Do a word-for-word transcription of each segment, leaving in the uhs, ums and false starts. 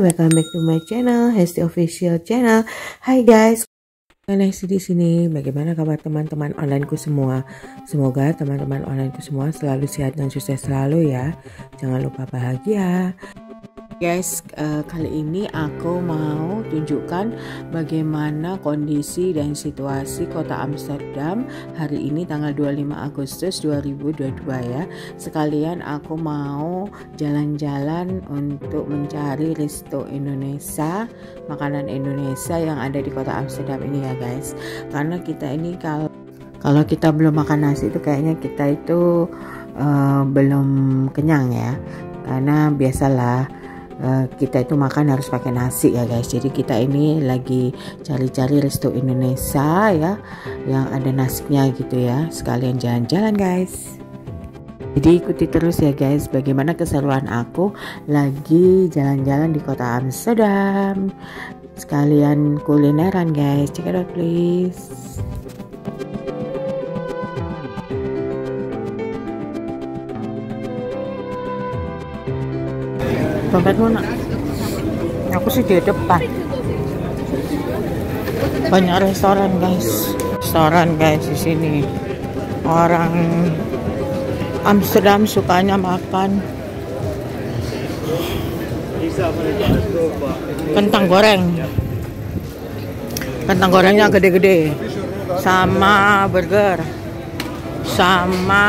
welcome back to my channel, Hesti Official Channel. Hai guys, Hesti di sini. Bagaimana kabar teman-teman onlineku semua? Semoga teman-teman onlineku semua selalu sehat dan sukses selalu ya. Jangan lupa bahagia. Guys, uh, kali ini aku mau tunjukkan bagaimana kondisi dan situasi kota Amsterdam hari ini tanggal dua puluh lima Agustus dua ribu dua puluh dua ya. Sekalian aku mau jalan-jalan untuk mencari resto Indonesia, makanan Indonesia yang ada di kota Amsterdam ini ya guys. Karena kita ini kalau kalau kita belum makan nasi itu kayaknya kita itu uh, belum kenyang ya. Karena biasalah Uh, kita itu makan harus pakai nasi ya guys. Jadi kita ini lagi cari-cari resto Indonesia ya yang ada nasinya gitu ya. Sekalian jalan-jalan guys. Jadi ikuti terus ya guys bagaimana keseruan aku lagi jalan-jalan di kota Amsterdam. Sekalian kulineran guys. Check it out please. Dompetmu nak? Aku sih di depan. Banyak restoran guys, restoran guys di sini. Orang Amsterdam sukanya makan kentang goreng. Kentang gorengnya gede-gede, sama burger, sama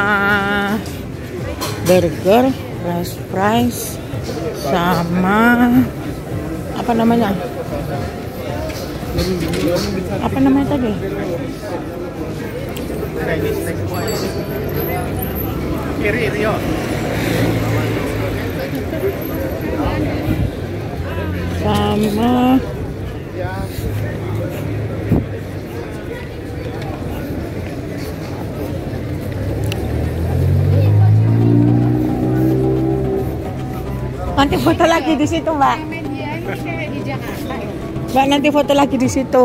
burger, french fries. Sama apa namanya apa namanya tadi sama nanti foto lagi di situ, Mbak. Mbak, nanti foto lagi di situ.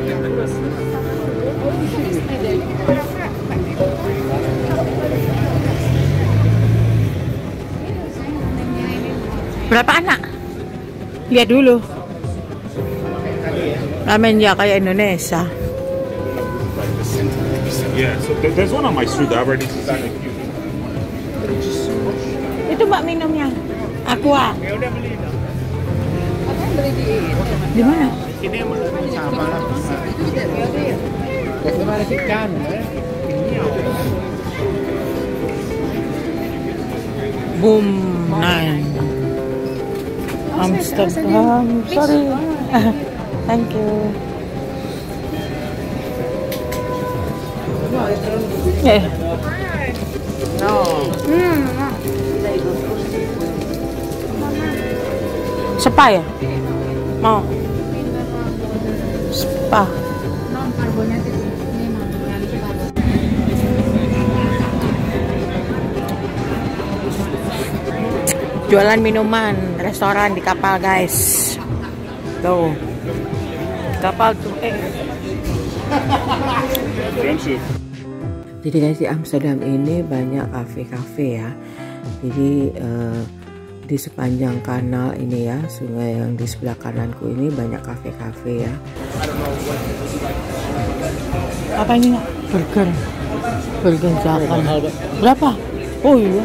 Berapa anak? Lihat dulu. Ramen ya kayak Indonesia. Yeah, so there's one on my street that already. Itu Mbak minumnya. Aqua. Ya udah beli dong. Apa beli di Di mana? Ini sama lah. Itu ada ikan. Ini Boom nine. Amsterdam. Sorry. Thank you. Eh. no. Hmm. Spa ya? Mau? Spa. Non carbonated ini mah. Jualan minuman, restoran di kapal guys. Tuh. Kapal tuh eh. Jadi guys di Amsterdam ini banyak kafe-kafe ya. Jadi eh, di sepanjang kanal ini ya, sungai yang di sebelah kananku ini banyak kafe-kafe ya. Apa ini? Burger. Burger Japan. Berapa? Oh iya.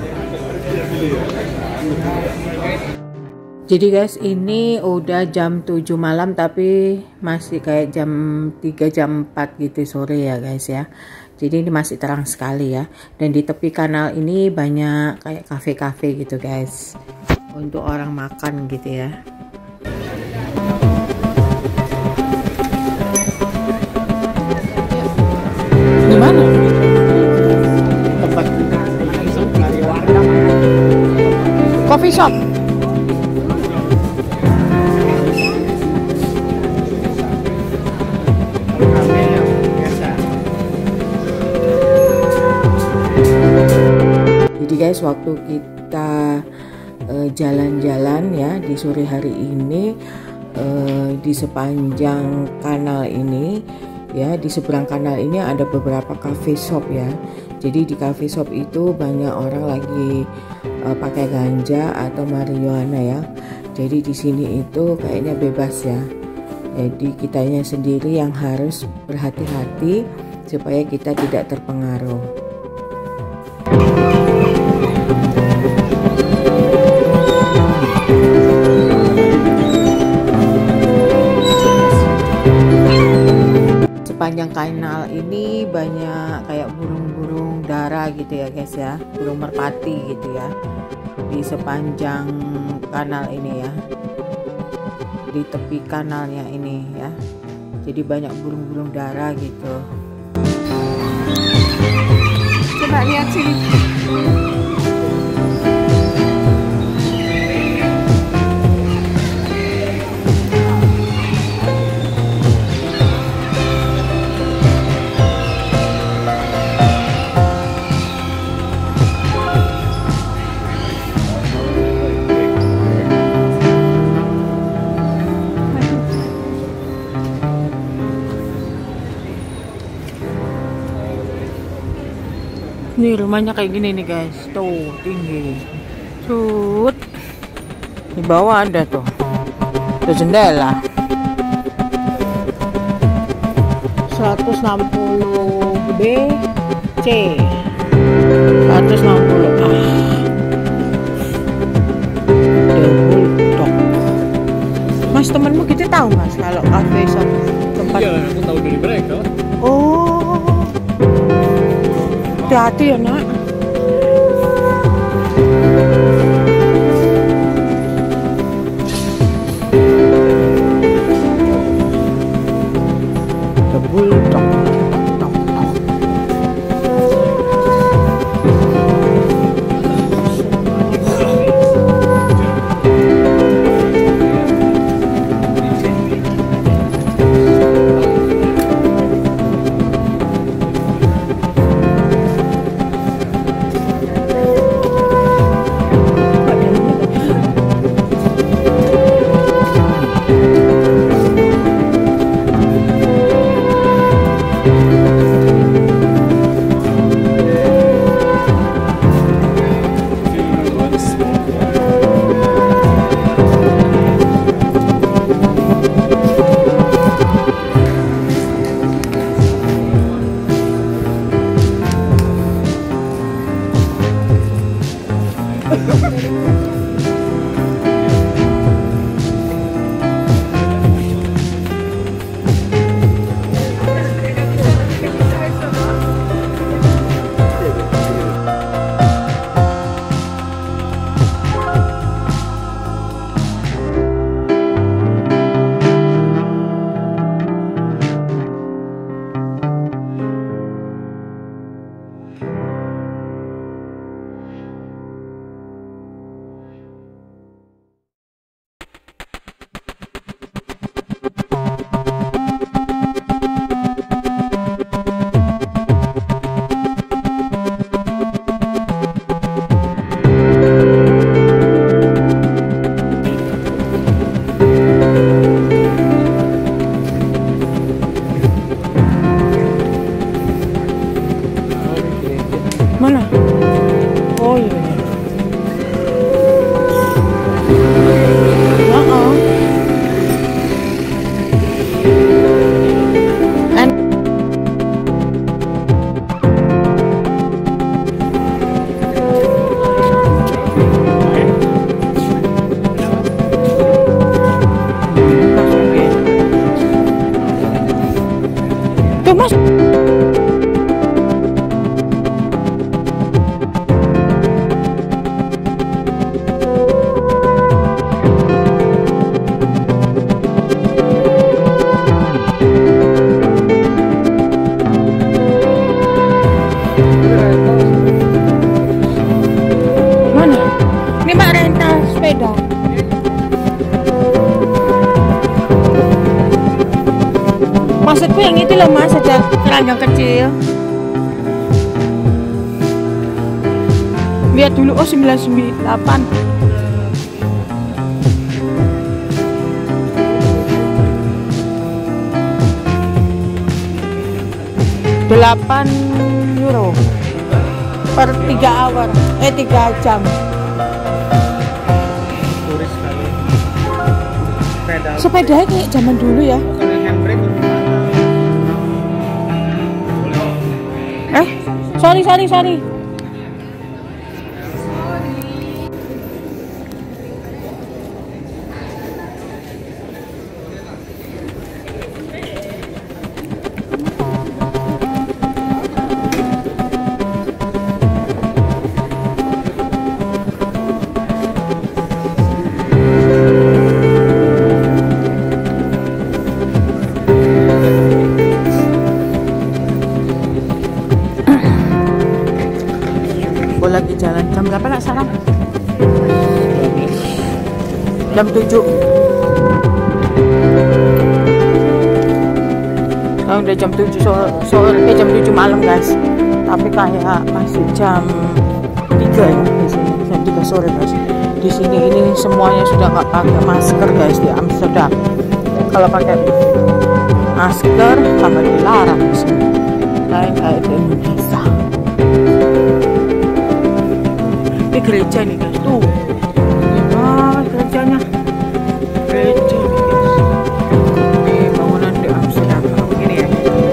Jadi guys ini udah jam tujuh malam tapi masih kayak jam tiga jam empat gitu sore ya guys ya. Jadi ini masih terang sekali ya. Dan di tepi kanal ini banyak kayak kafe-kafe gitu guys. Untuk orang makan gitu ya. Gimana? Tempat coffee shop. Jadi guys waktu kita jalan-jalan uh, ya di sore hari ini uh, di sepanjang kanal ini ya, di seberang kanal ini ada beberapa cafe shop ya. Jadi di cafe shop itu banyak orang lagi uh, pakai ganja atau marijuana ya. Jadi di sini itu kayaknya bebas ya. Jadi kitanya sendiri yang harus berhati-hati supaya kita tidak terpengaruh. Sepanjang kanal ini banyak kayak burung-burung dara gitu ya guys ya, burung merpati gitu ya, di sepanjang kanal ini ya, di tepi kanalnya ini ya. Jadi banyak burung-burung dara gitu. Coba lihat sini. Nih rumahnya kayak gini nih guys, tuh tinggi, cut, di bawah ada tuh, tuh jendela, seratus enam puluh B C, seratus enam puluh A, Bulldog. Mas, temenmu gitu tahu mas kalau kafe shop tempat? Iya, aku tahu dari mereka. Oh. Hati-hati ya nak. The Bulldog. Mana? Oh iya. Uh-uh. And tuh mas. Sepeda. Maksudku yang itu loh mas, ada keranjang kecil. Lihat dulu, oh sembilan sembilan delapan. delapan euro per tiga hour, eh tiga jam. Turis kali. Sepedanya kayak zaman dulu ya. Kalau handbrake itu gimana? Eh, sorry sorry sorry. Gue lagi jalan jam berapa nak sekarang? Jam tujuh. Sekarang udah jam tujuh sore, sore eh, jam tujuh malam guys. Tapi kayak masih jam tiga ya di sini, jam tiga sore guys. Di sini ini semuanya sudah nggak pakai masker guys di Amsterdam. Kalau pakai masker sama dilarang di sini. Lain kayak di Indonesia. Ini gereja nih guys, tuh ah, gerejanya gereja nih guys. Ini bangunan di Amsterdam begini ya.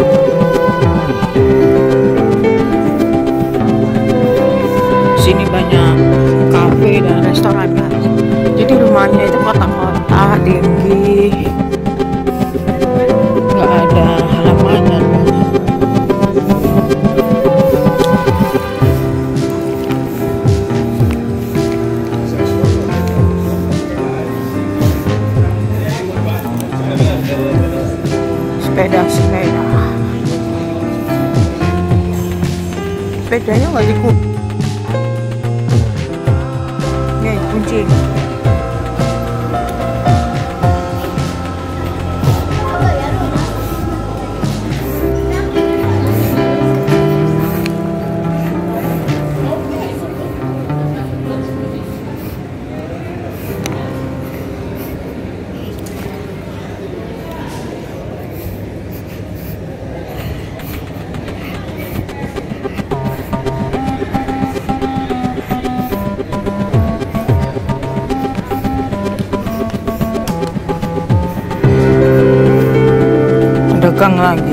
Sini banyak kafe dan restoran guys. Jadi rumahnya itu kotak-kotak tinggi, nggak ada halaman. Sepeda-sepeda, sepedanya nggak dikunci. Nih kunci. Dagang lagi.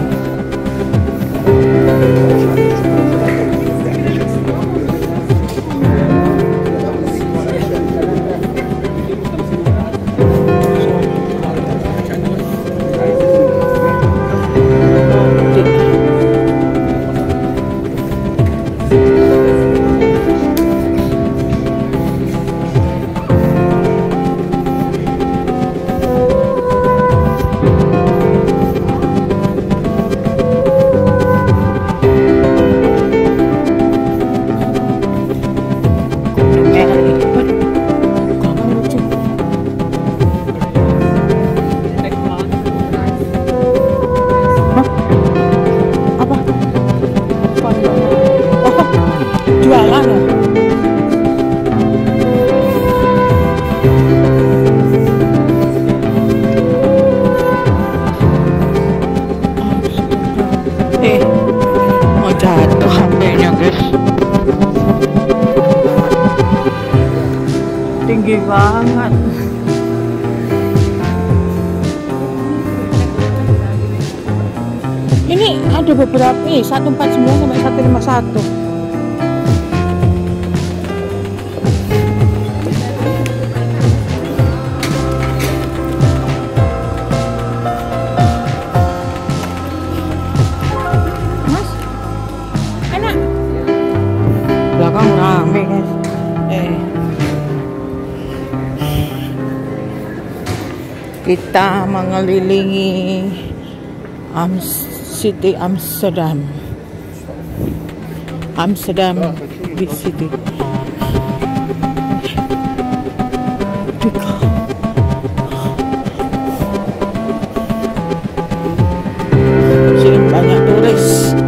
Jualan ya? Eh, mau jatuh H P-nya guys. Tinggi banget. Ini ada beberapa nih, seratus empat puluh sembilan sampai seratus lima puluh satu. Belakang rame guys. Eh, kita mengelilingi Am City Amsterdam. Amsterdam Big City. Sini banyak turis.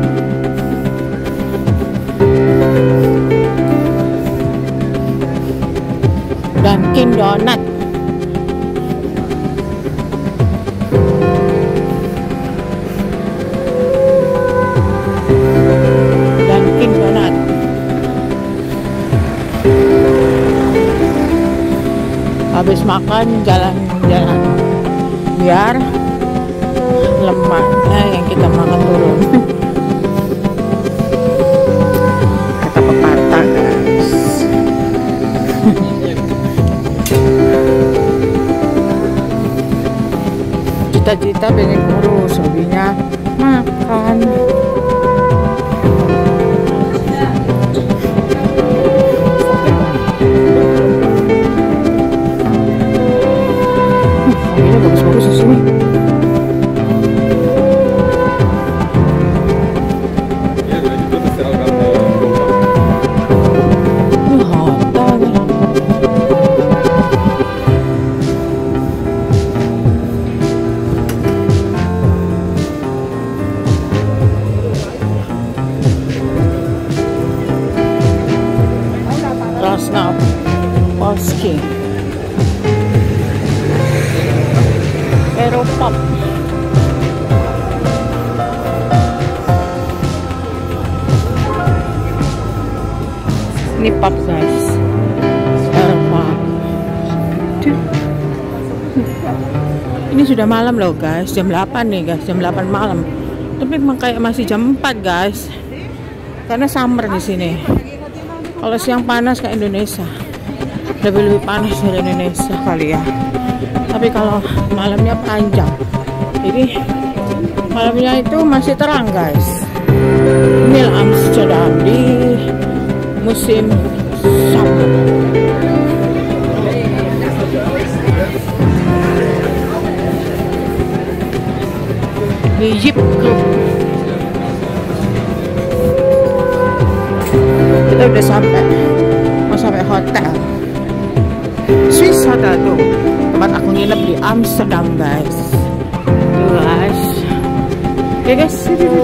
Dunkin Donat. Dunkin Donat. Habis makan jalan-jalan. biar lemaknya yang kita makan turun. Kata pepatah guys. Cita-cita pengen kurus, hobinya makan. Ini bagus-bagus di sini. Krasnapolski Eropa. Ini pub guys, Eropa. Ini sudah malam loh guys, jam delapan nih guys, jam delapan malam. Tapi memang kayak masih jam empat guys, karena summer di sini. Kalau siang panas kayak Indonesia, lebih lebih panas dari Indonesia kali ya. Tapi kalau malamnya panjang, jadi malamnya itu masih terang guys. Ini Amsterdam di musim summer. Di Jeep Club. Kita udah sampai, mau sampai hotel Swiss Hotel tuh, tempat aku nginep di Amsterdam guys. Tuh guys, oke guys.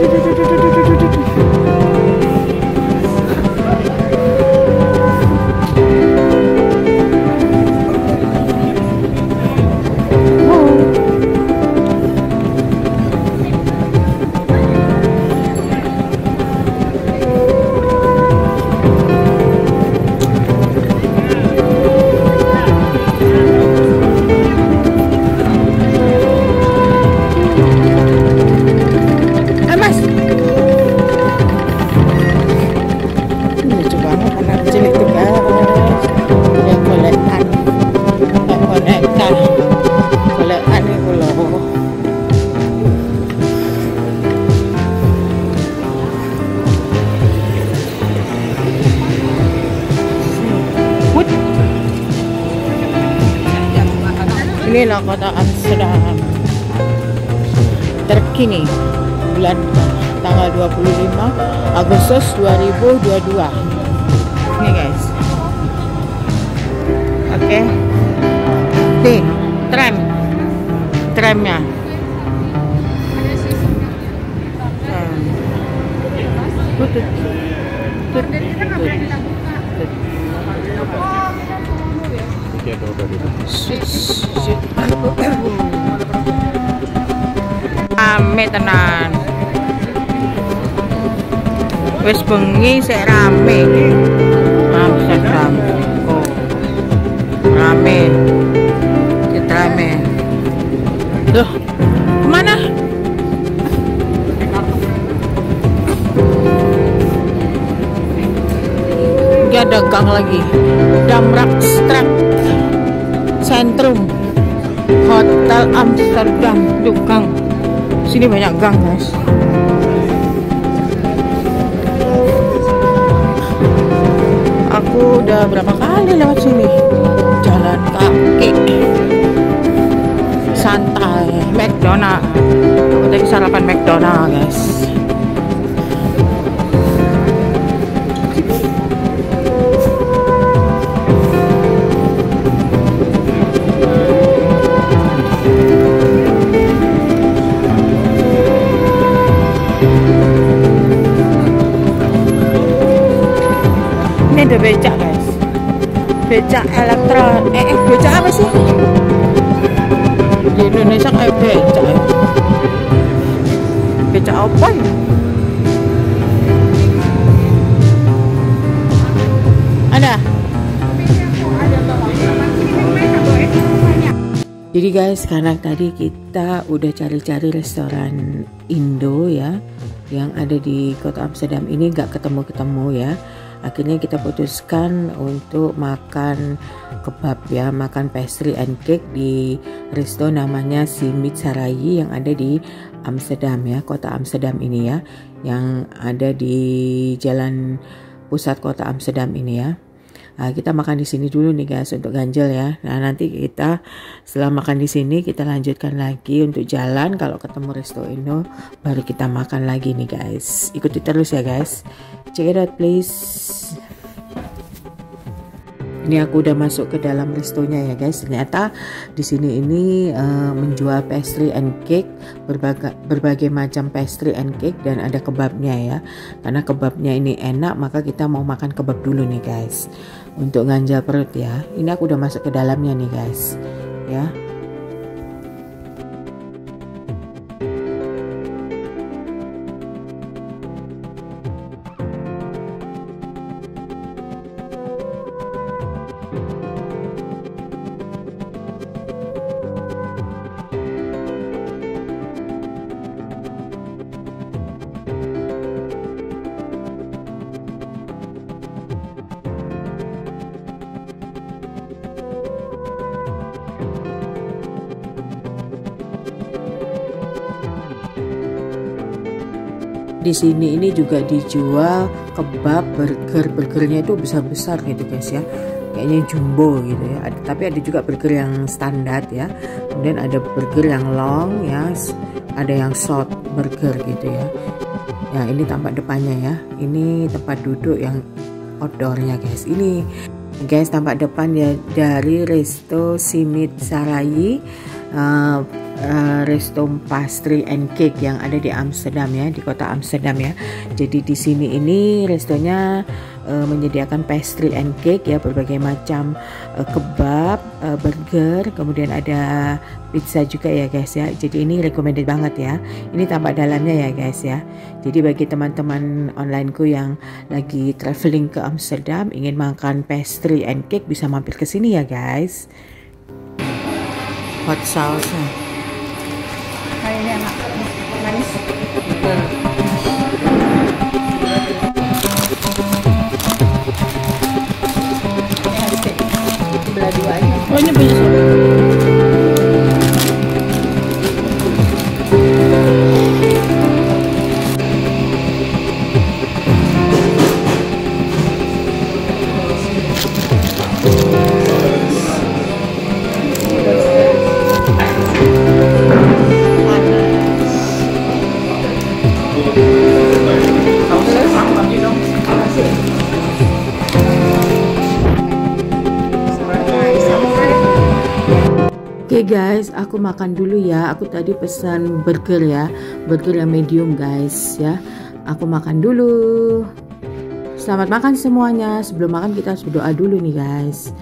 Inilah kota Amsterdam terkini bulan tanggal dua puluh lima Agustus dua ribu dua puluh dua. Nih guys. Oke. Okay. Nih, tram. Tramnya. Tutut. Rame tenan. Wis bengi sik rame. Amsterdam. Oh. Rame. Sik rame. Duh, kemana? Gak ada gang lagi. Damrakstraat Sentrum Hotel Amsterdam. Tuh gang. Sini banyak gang guys. Aku udah berapa kali lewat sini. Jalan kaki santai. McDonald. Aku tadi sarapan McDonald guys. Ini ada becak guys, becak elektro, eh, eh becak apa sih? Di Indonesia kayak becak ya. Becak apa ya? Ada? Di Jadi guys, karena tadi kita udah cari-cari restoran Indo ya yang ada di kota Amsterdam ini gak ketemu-ketemu ya. Akhirnya kita putuskan untuk makan kebab ya, makan pastry and cake di resto namanya Simit Sarayi yang ada di Amsterdam ya, kota Amsterdam ini ya, yang ada di jalan pusat kota Amsterdam ini ya. Nah, kita makan di sini dulu nih guys untuk ganjel ya. Nah, nanti kita setelah makan di sini kita lanjutkan lagi untuk jalan. Kalau ketemu resto Indo baru kita makan lagi nih guys. Ikuti terus ya guys. Check it out please. Ini aku udah masuk ke dalam restonya ya guys. Ternyata di sini ini uh, menjual pastry and cake, berbagai berbagai macam pastry and cake dan ada kebabnya ya. Karena kebabnya ini enak, maka kita mau makan kebab dulu nih guys. Untuk nganjal perut ya. Ini aku udah masuk ke dalamnya nih guys. Ya. Di sini ini juga dijual kebab, burger, burgernya itu besar-besar gitu guys ya, kayaknya jumbo gitu ya. Ada, tapi ada juga burger yang standar ya. Kemudian ada burger yang long ya, ada yang short burger gitu ya. Ya ini tampak depannya ya. Ini tempat duduk yang outdoornya guys. Ini guys tampak depan ya dari resto Simit Sarayi. Uh, Uh, resto pastry and cake yang ada di Amsterdam ya, di kota Amsterdam ya. Jadi di sini ini restonya uh, menyediakan pastry and cake ya, berbagai macam uh, kebab, uh, burger, kemudian ada pizza juga ya guys ya. Jadi ini recommended banget ya. Ini tampak dalamnya ya guys ya. Jadi bagi teman-teman onlineku yang lagi traveling ke Amsterdam ingin makan pastry and cake bisa mampir ke sini ya guys. Hot sauce. Kayaknya enak, manis. Belah dua aja. Oh ini punya Oke okay guys, aku makan dulu ya. Aku tadi pesan burger ya, burger yang medium guys ya. Aku makan dulu. Selamat makan semuanya. Sebelum makan kita harus berdoa dulu nih guys.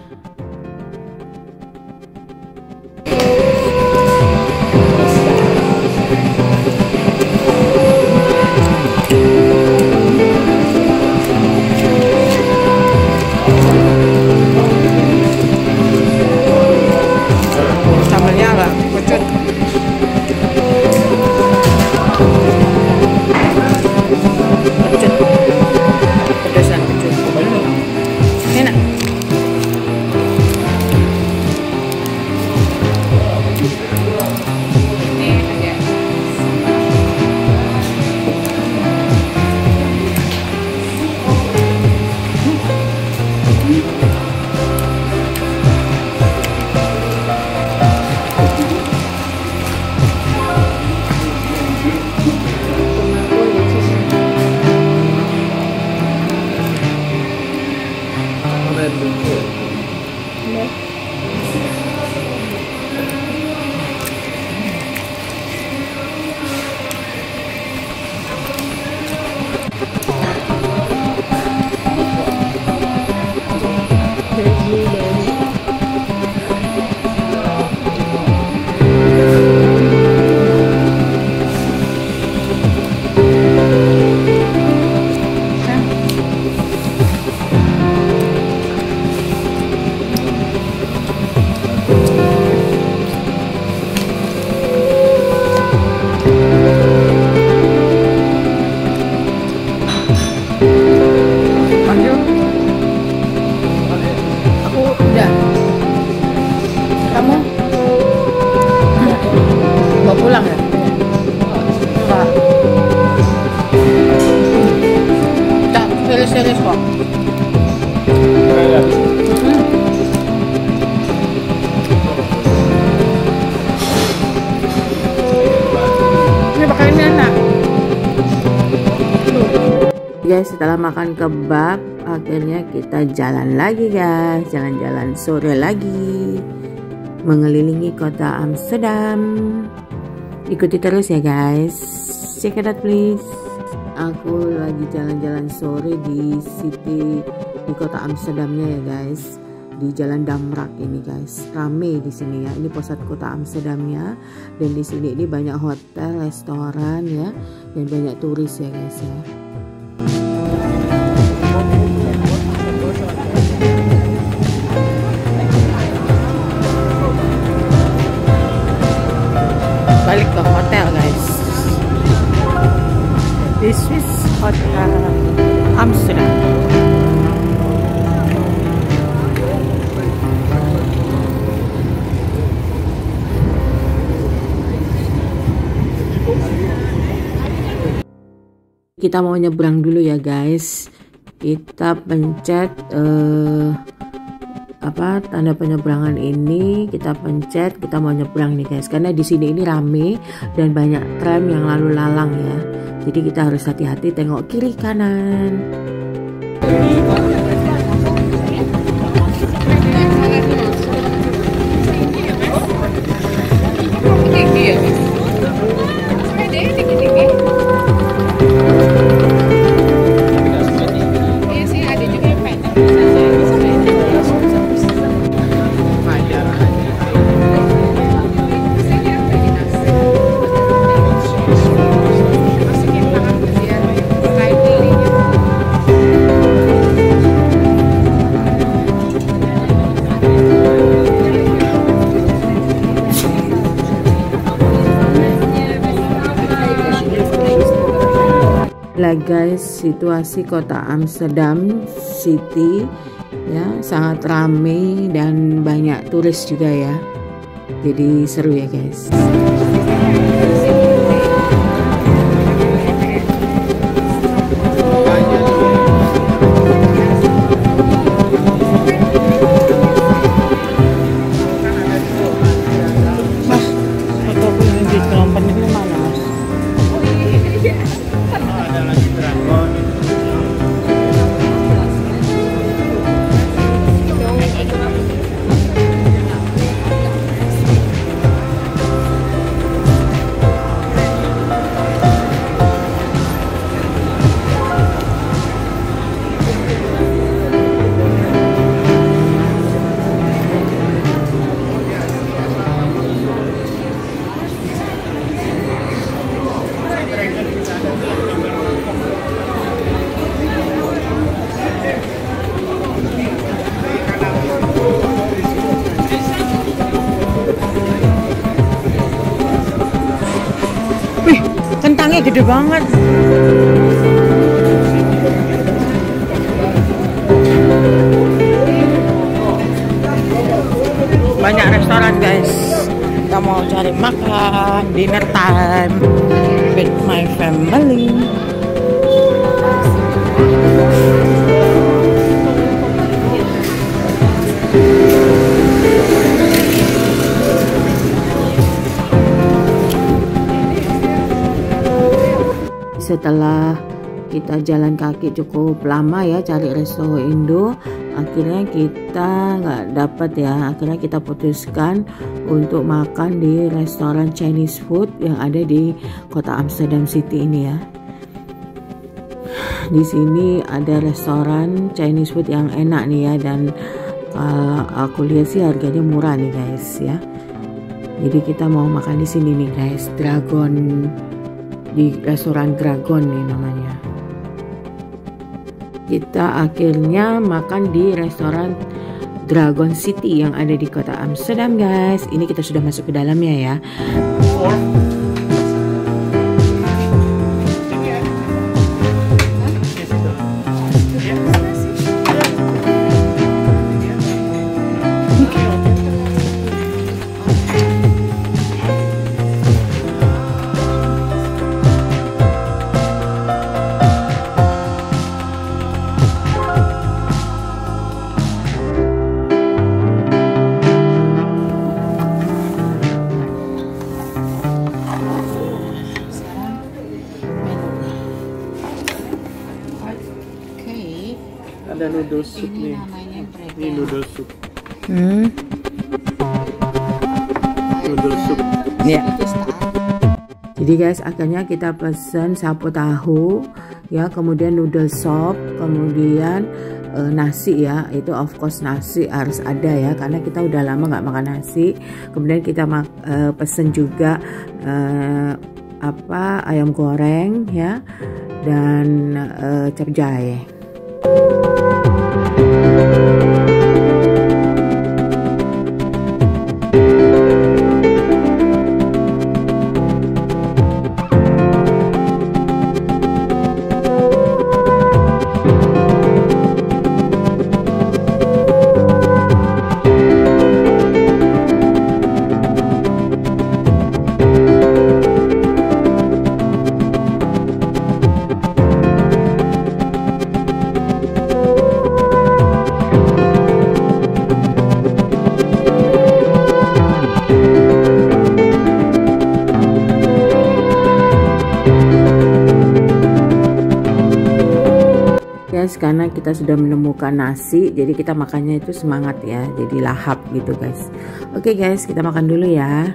Guys, setelah makan kebab, akhirnya kita jalan lagi guys, jalan-jalan sore lagi, mengelilingi kota Amsterdam. Ikuti terus ya guys, check it out please. Aku lagi jalan-jalan sore di city, di kota Amsterdamnya ya guys, di Jalan Damrak ini guys, rame di sini ya. Ini pusat kota Amsterdamnya, dan di sini ini banyak hotel, restoran ya, dan banyak turis ya guys ya. Balik ke hotel guys. This is Hotel Amsterdam. Kita mau nyebrang dulu ya guys. Kita pencet uh, apa tanda penyeberangan ini, kita pencet, kita mau nyebrang nih guys. Karena di sini ini rame dan banyak tram yang lalu lalang ya. Jadi kita harus hati-hati, tengok kiri kanan. Lah guys, situasi kota Amsterdam City ya sangat ramai dan banyak turis juga ya. Jadi seru ya guys. Mas, foto yang di kelompok ini mana mas? Wih, kentangnya gede banget. Banyak restoran guys. Kita mau cari makan, dinner time with my family. Setelah kita jalan kaki cukup lama ya cari resto Indo, akhirnya kita nggak dapat ya. Akhirnya kita putuskan untuk makan di restoran Chinese food yang ada di kota Amsterdam City ini ya. Di sini ada restoran Chinese food yang enak nih ya, dan kalau aku lihat sih harganya murah nih guys ya. Jadi kita mau makan di sini nih guys, Dragon, di restoran Dragon nih namanya. Kita akhirnya makan di restoran Dragon City yang ada di kota Amsterdam guys. Ini kita sudah masuk ke dalamnya ya. ada noodle soup Ini nih. namanya Ini noodle soup. Hmm. Noodle soup. Ya. Itu star. Jadi guys, akhirnya kita pesan sapo tahu, ya, kemudian noodle soup, kemudian e, nasi ya. Itu of course nasi harus ada ya, karena kita udah lama nggak makan nasi. Kemudian kita mak, e, pesen juga e, apa ayam goreng ya, dan e, capcay. Guys, karena kita sudah menemukan nasi, jadi kita makannya itu semangat ya, jadi lahap gitu guys. Oke guys, kita makan dulu ya.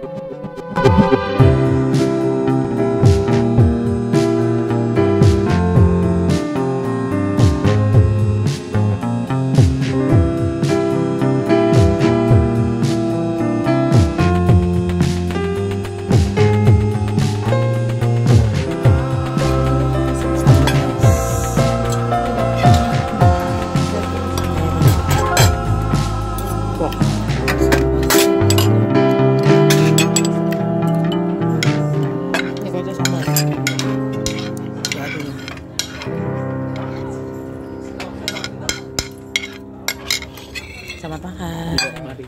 Selamat makan. Mari.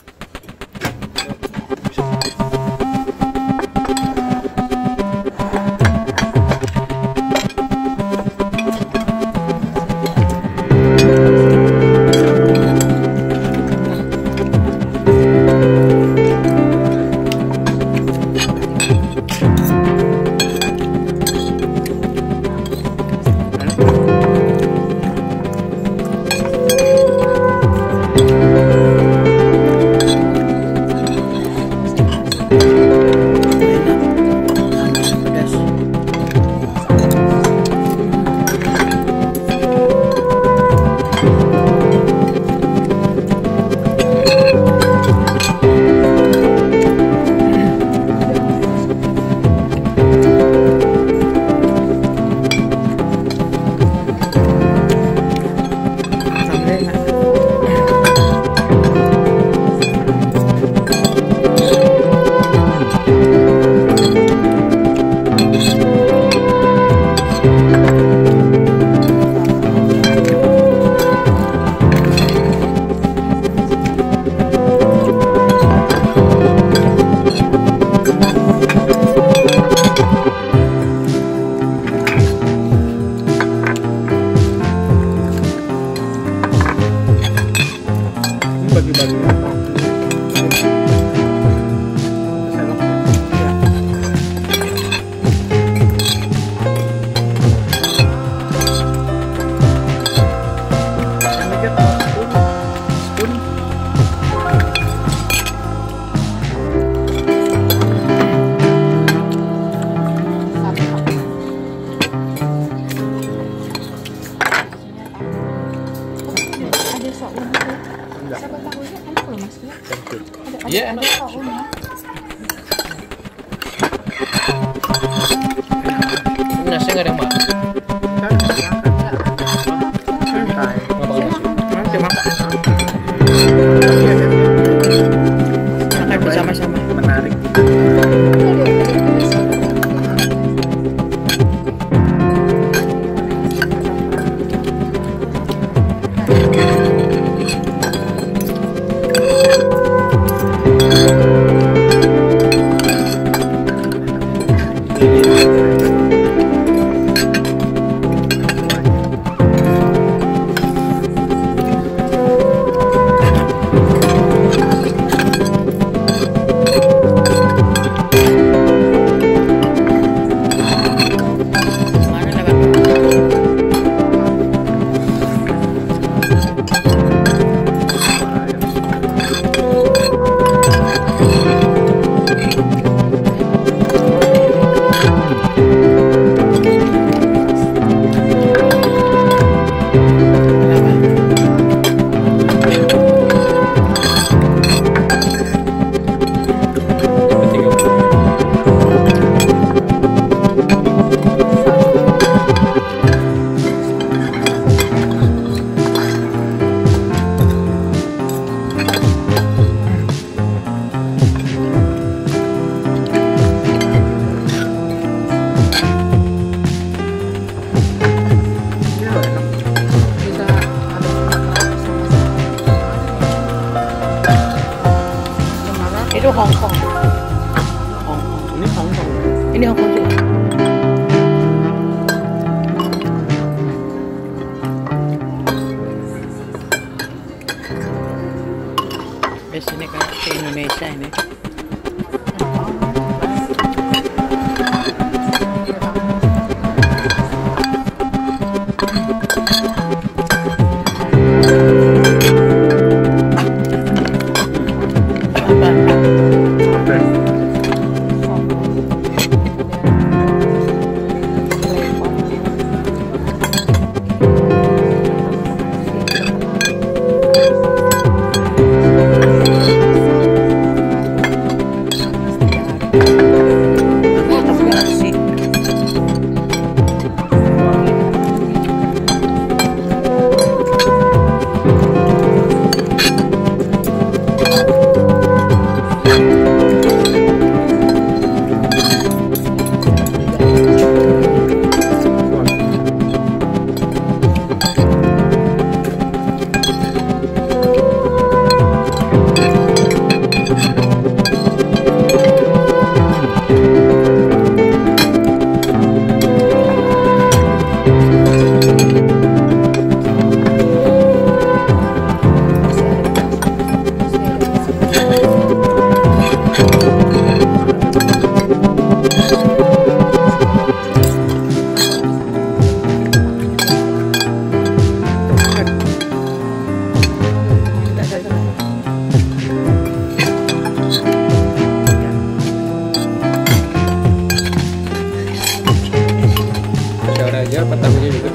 Bagi-bagi apa? Ada soun itu. Siapa tahunya enak loh mas ya? Ada Iya, ada sounnya. Nasi nggak ada mbak? Santai. Nanti makan. Makan bersama-sama. Menarik. Ada Hong Kong. Hong Kong. Ini Hong Kong. Ini Hong Kong juga. Biasanya kayak ke Indonesia ini. aja petangnya juga.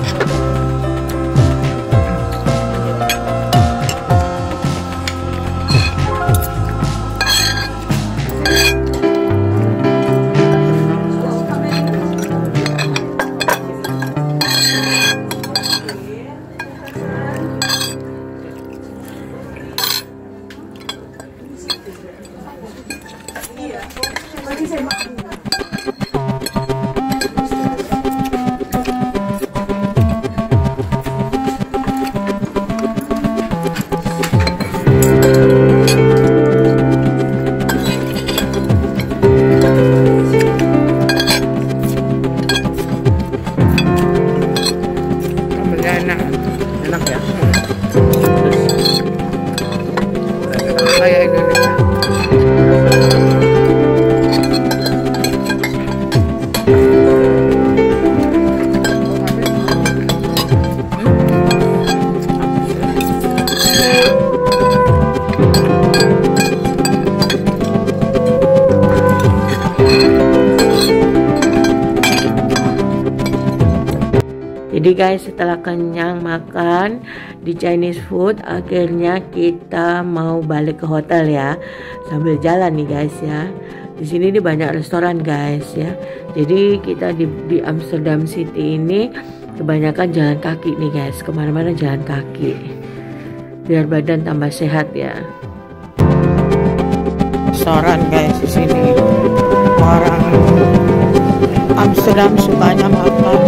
Enak, enak ya. Kayak Indonesia. Jadi guys, setelah kenyang makan di Chinese food, akhirnya kita mau balik ke hotel ya, sambil jalan nih guys ya. Di sini nih banyak restoran guys ya. Jadi kita di, di Amsterdam City ini kebanyakan jalan kaki nih guys, kemana-mana jalan kaki, biar badan tambah sehat ya. Restoran guys di sini, orang Amsterdam sukanya makan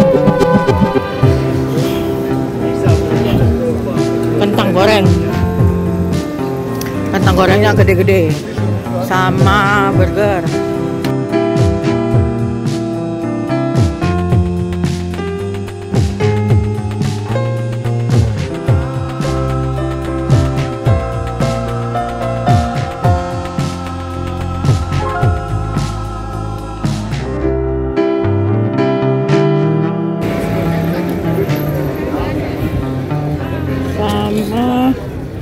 kentang goreng, kentang gorengnya gede-gede, sama burger. Sama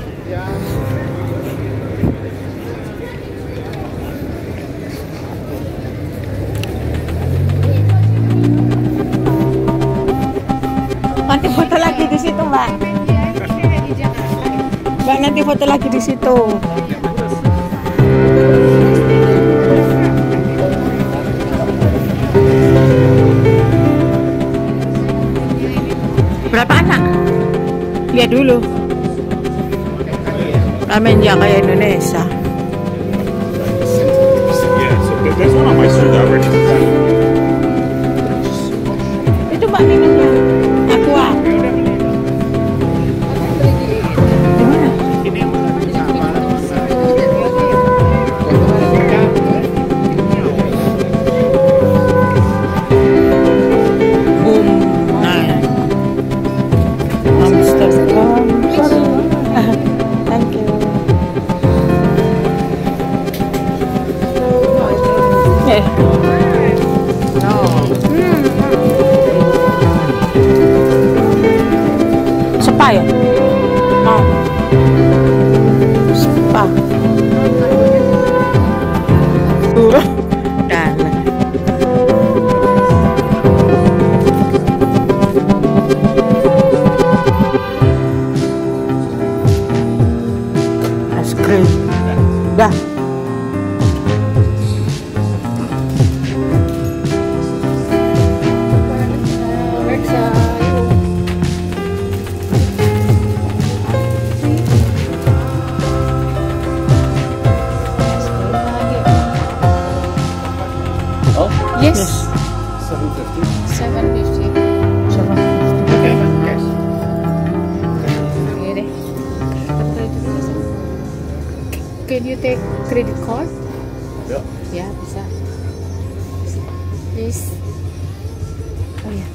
nanti foto lagi di situ, Mbak. Mbak, nanti foto lagi di situ. Berapa anak? Lihat dulu. Ramennya kayak Indonesia. Yeah, so there's one on my street already. Itu Mbak minumnya. Aqua. Di mana? Ini spa ya? Mau spa. Dan es krim. Dah. Yes. seven fifty. seven fifty. Okay, yes. Iya deh. Can you take credit card? Ya. Ya, bisa. Please. Oh ya.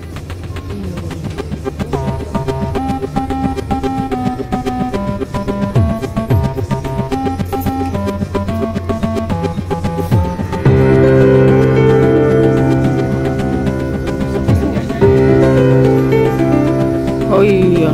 Oh iya.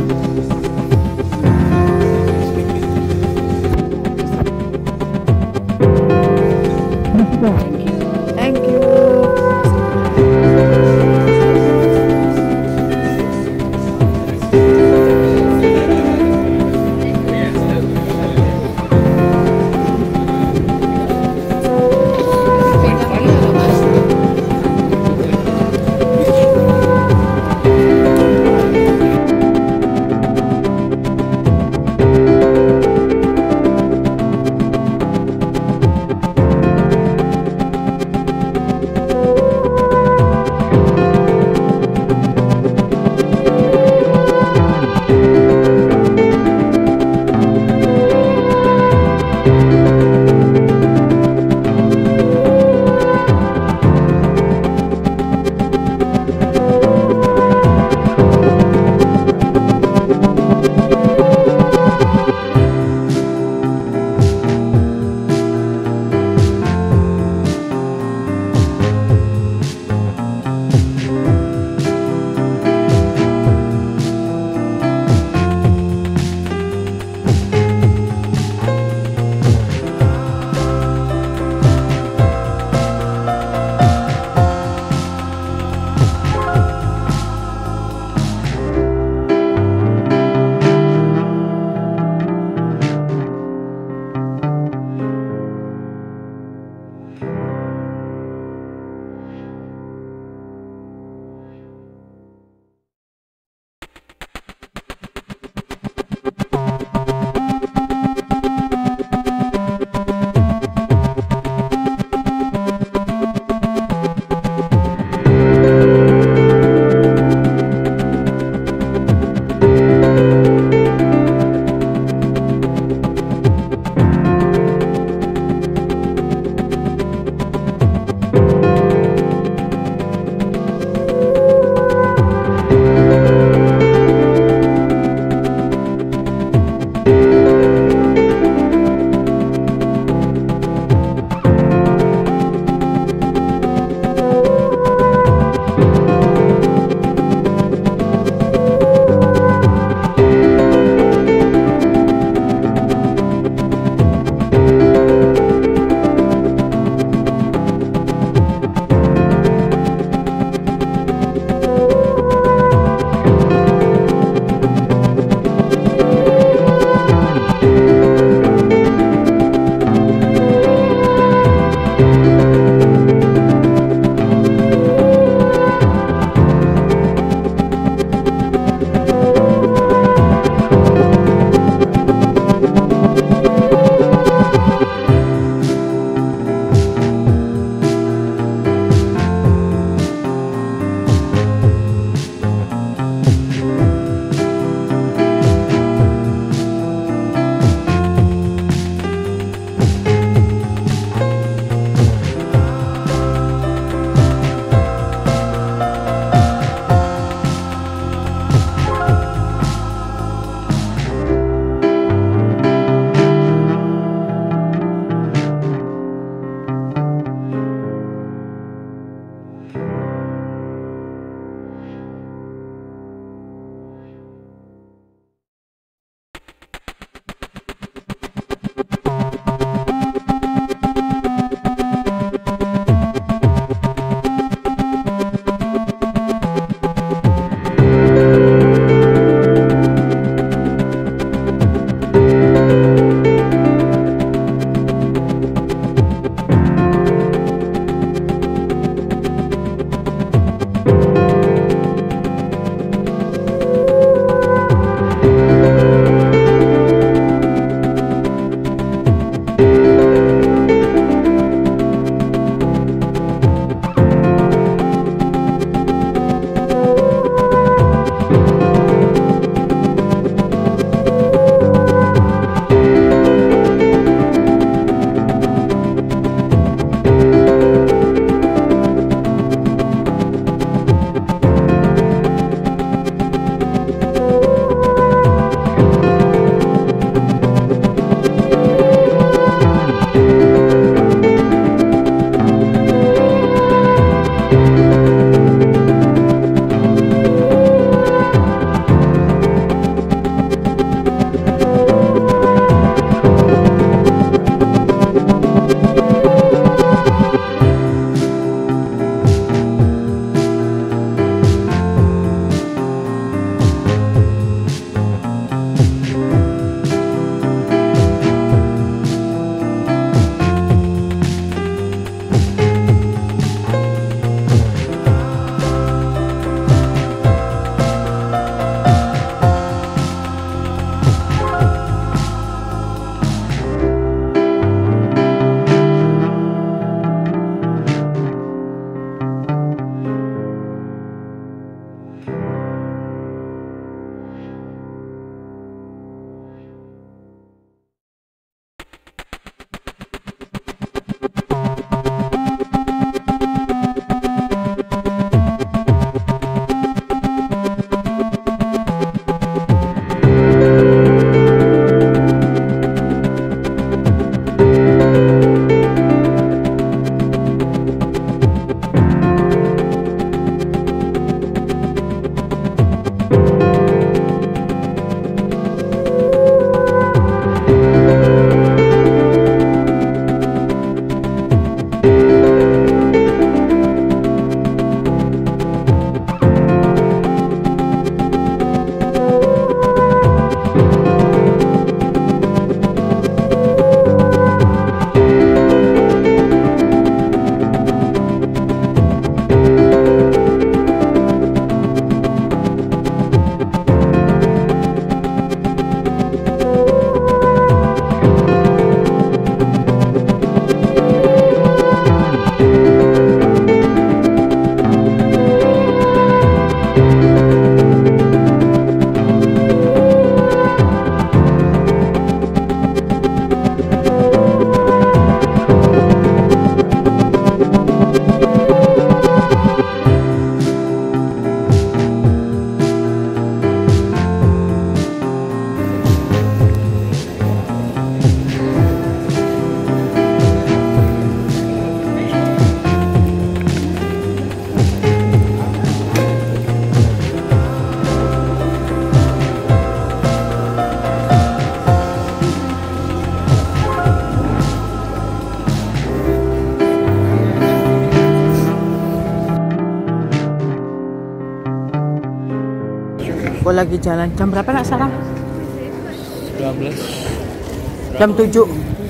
Aku lagi jalan. Jam berapa nak sekarang? dua belas. Jam tujuh.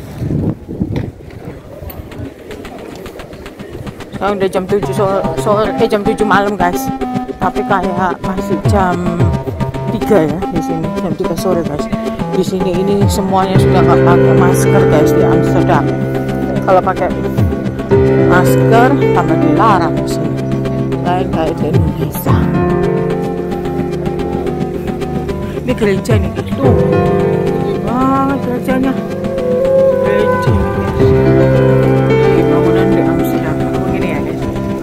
Sekarang udah jam tujuh sore, sore eh jam tujuh malam guys. Tapi kayak masih jam tiga ya di sini. Jam tiga sore guys. Di sini ini semuanya sudah nggak pakai masker guys di Amsterdam. Kalau pakai masker tambah dilarang di sini. Lain kayak di Indonesia. Ini gereja nih guys. Tuh. Wah, gerejanya. Gereja nih guys. Ini bangunan di Amsterdam. Begini ya guys.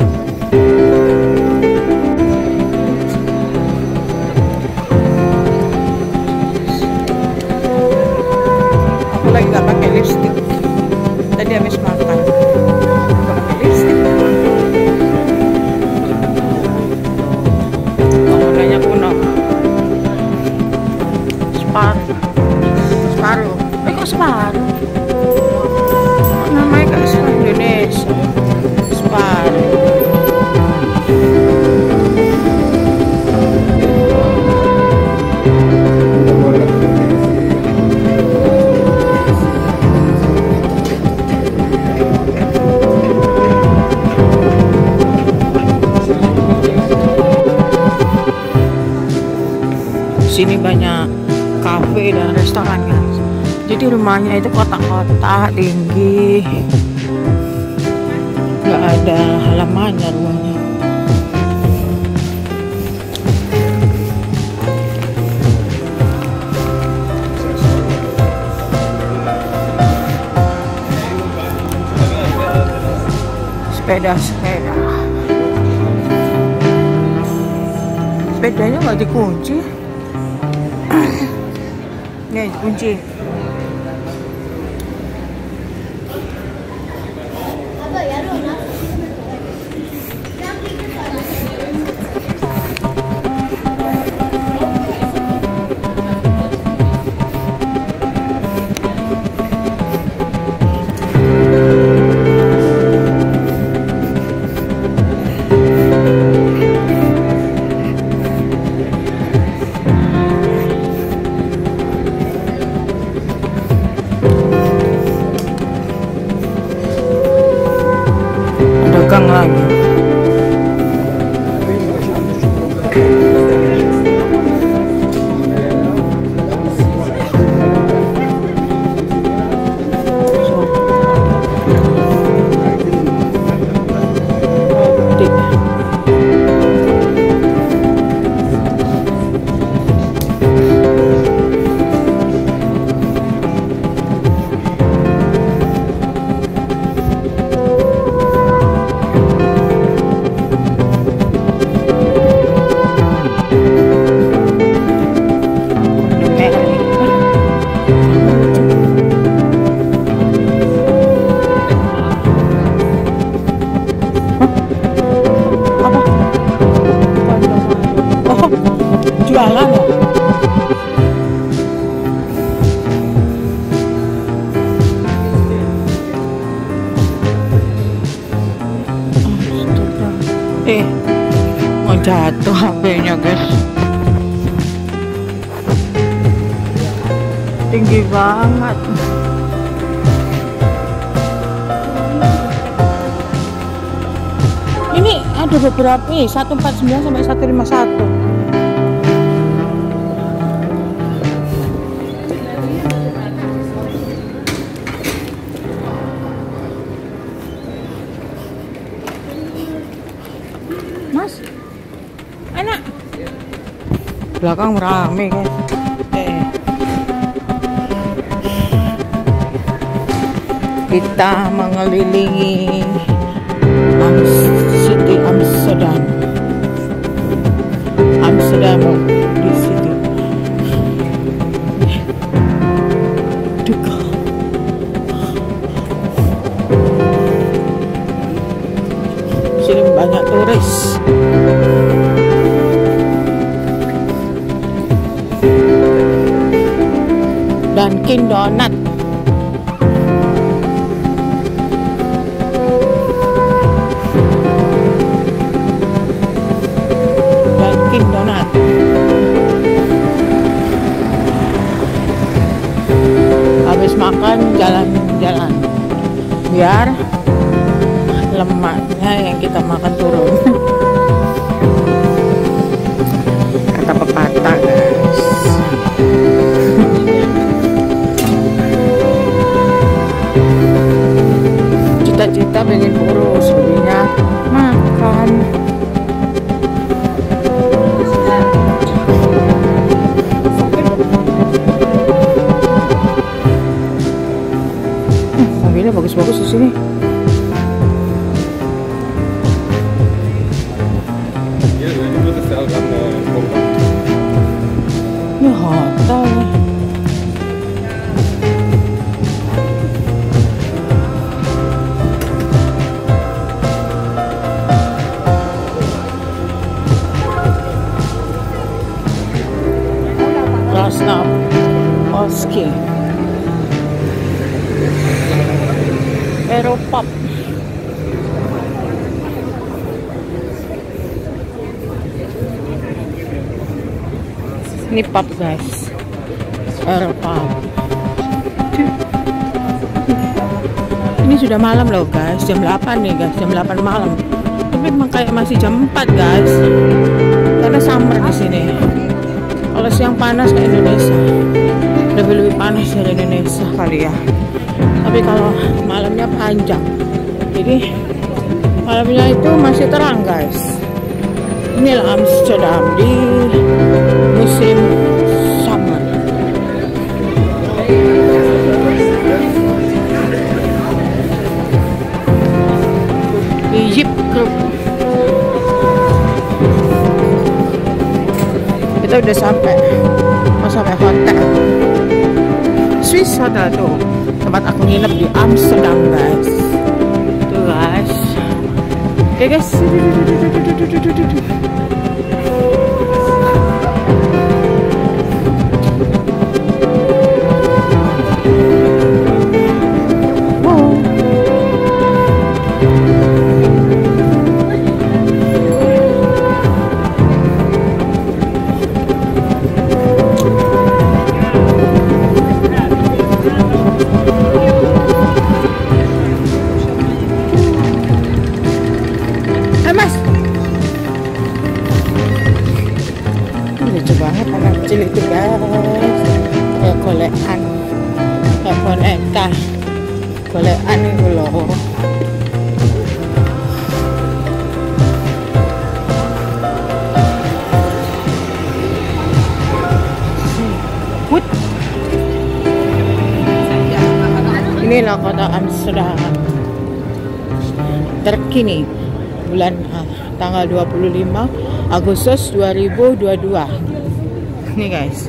Aku lagi nggak pakai lipstick. Tadi habis makan. Nggak pakai lipstick. Bangunannya kuno. Separuh. Separuh. Eh kok separuh? Kok namanya kayak separuh Indonesia? Separuh. Sini banyak kafe dan restoran guys. Jadi rumahnya itu kotak-kotak tinggi, nggak ada halamannya rumahnya. Sepeda-sepeda. Sepedanya nggak dikunci. Nih, kunci. Dagang lagi. Jualan ya? Eh, mau jatuh H P-nya guys. Tinggi banget. Ini ada beberapa nih, seratus empat puluh sembilan sampai seratus lima puluh satu. Mas, enak. Belakang rame kan. Eh. Kita mengelilingi City Amsterdam. Amsterdam di situ. Dekat. Sini banyak turis. Dunkin Donat. Dunkin Donat. kita makan turun. Kata pepatah guys. Cita-cita pengen kurus, hobinya makan. Mobilnya bagus-bagus di sini. Ya hotel. Krasnap Oski Aeropop. Ini pub guys, Aeropop. Ini sudah malam loh guys, jam delapan nih guys, jam delapan malam. Tapi emang kayak masih jam empat guys, karena summer di sini. Kalau siang panas kayak Indonesia, lebih lebih panas dari Indonesia kali ya. Tapi kalau malamnya panjang, jadi malamnya itu masih terang guys. Inilah Amsterdam di musim summer. Egypt Group. Kita udah sampai, mau sampai hotel Swiss Hotel tuh, tempat aku nginep di Amsterdam guys. Tuh guys. Oke guys. Banget anak kecil itu guys, kayak golekan, kayak boneka, golekan itu loh. Wut. Inilah kota Amsterdam terkini bulan ah, tanggal dua puluh lima Agustus dua ribu dua puluh dua. Nih guys,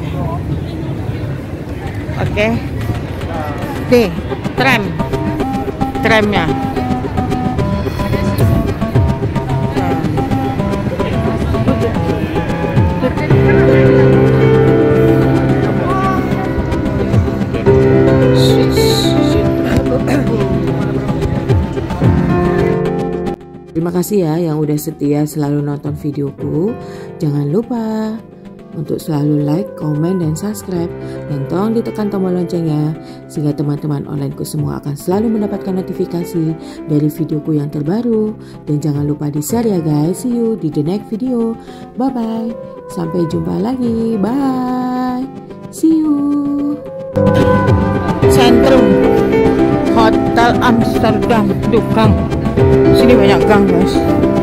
oke, okay. Nih tram, tramnya. Terima kasih ya yang udah setia selalu nonton videoku. Jangan lupa untuk selalu like, komen, dan subscribe, dan tolong ditekan tombol loncengnya sehingga teman-teman onlineku semua akan selalu mendapatkan notifikasi dari videoku yang terbaru. Dan jangan lupa di share ya guys. See you di the next video. Bye bye. Sampai jumpa lagi. Bye. See you. Sentrum Hotel Amsterdam. Tuh gang. Sini banyak gang guys.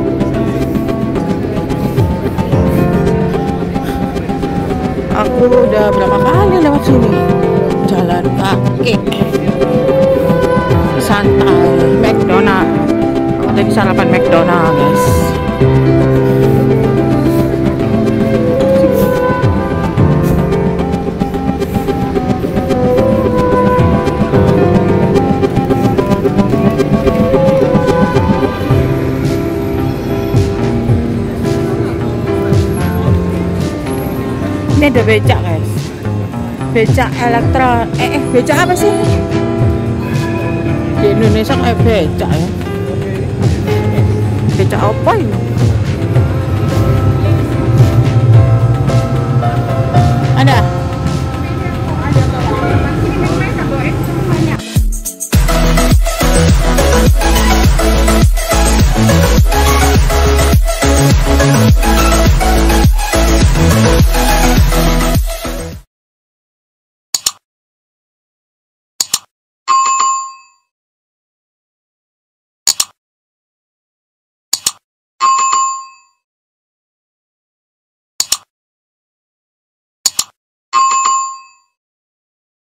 Aku udah berapa kali lewat sini, jalan kaki, santai, McDonald. Aku tadi sarapan McDonald guys. Ini ada becak guys, becak elektro, eh, eh becak apa sih? Di Indonesia kayak becak ya, becak apa ini?